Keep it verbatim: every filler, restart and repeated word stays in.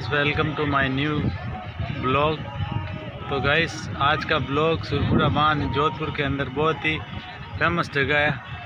Guys, welcome to my new blog. तो guys, आज का ब्लॉग सुरपुरा बांध जोधपुर के अंदर बहुत ही फेमस जगह है।